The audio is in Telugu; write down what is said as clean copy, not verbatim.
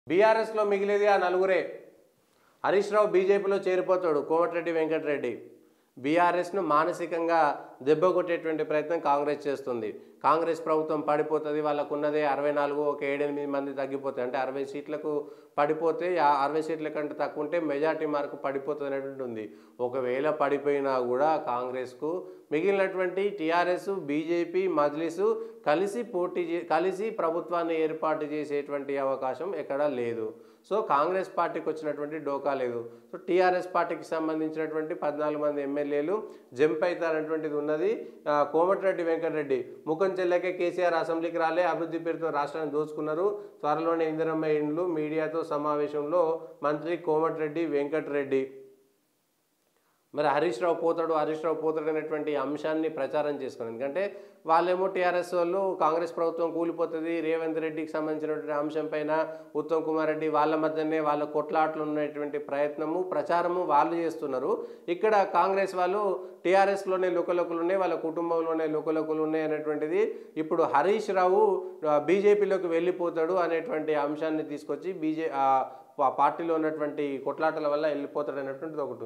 బీఆర్ఎస్లో మిగిలేది ఆ నలుగురే. హరీష్ రావు బీజేపీలో చేరిపోతాడు. కోమటిరెడ్డి వెంకటరెడ్డి బీఆర్ఎస్ను మానసికంగా దెబ్బకొట్టేటువంటి ప్రయత్నం కాంగ్రెస్ చేస్తుంది. కాంగ్రెస్ ప్రభుత్వం పడిపోతుంది, వాళ్ళకున్నదే 64, ఒక 7-8 మంది తగ్గిపోతాయి. అంటే 60 సీట్లకు పడిపోతే 60 సీట్ల కంటే తక్కువ ఉంటే మెజార్టీ మార్కు పడిపోతుంది అనేటువంటి ఉంది. ఒకవేళ పడిపోయినా కూడా కాంగ్రెస్కు మిగిలినటువంటి టీఆర్ఎస్, బీజేపీ, మజ్లిసు కలిసి ప్రభుత్వాన్ని ఏర్పాటు చేసేటువంటి అవకాశం ఎక్కడా లేదు. సో కాంగ్రెస్ పార్టీకి వచ్చినటువంటి డోకా లేదు. సో టీఆర్ఎస్ పార్టీకి సంబంధించినటువంటి 14 మంది ఎమ్మెల్యేలు జంప్ అవుతారనేటువంటిది ఉన్నది. కోమటిరెడ్డి వెంకటరెడ్డి ముఖం చెల్లకే కేసీఆర్ అసెంబ్లీకి రాలే, అభివృద్ధి పేరుతో రాష్ట్రాన్ని దోచుకున్నారు, త్వరలోనే ఇందిరమ్మ ఇండ్లు, మీడియాతో సమావేశంలో మంత్రి కోమటిరెడ్డి వెంకటరెడ్డి. మరి హరీష్ రావు పోతాడు అనేటువంటి అంశాన్ని ప్రచారం చేసుకున్నారు. ఎందుకంటే వాళ్ళేమో టీఆర్ఎస్ వాళ్ళు కాంగ్రెస్ ప్రభుత్వం కూలిపోతుంది, రేవంత్ రెడ్డికి సంబంధించినటువంటి అంశం పైన ఉత్తమ్ కుమార్ రెడ్డి వాళ్ళ మధ్యనే వాళ్ళ కొట్లాట్లు ఉన్నటువంటి ప్రచారము వాళ్ళు చేస్తున్నారు. ఇక్కడ కాంగ్రెస్ వాళ్ళు టీఆర్ఎస్లోనే లుకలుకలు ఉన్నాయి, వాళ్ళ కుటుంబంలోనే లుకలుకలు ఉన్నాయి అనేటువంటిది ఇప్పుడు హరీష్ రావు బీజేపీలోకి వెళ్ళిపోతాడు అనేటువంటి అంశాన్ని తీసుకొచ్చి పార్టీలో ఉన్నటువంటి కొట్లాటల వల్ల వెళ్ళిపోతాడు అనేటువంటిది ఒకటి.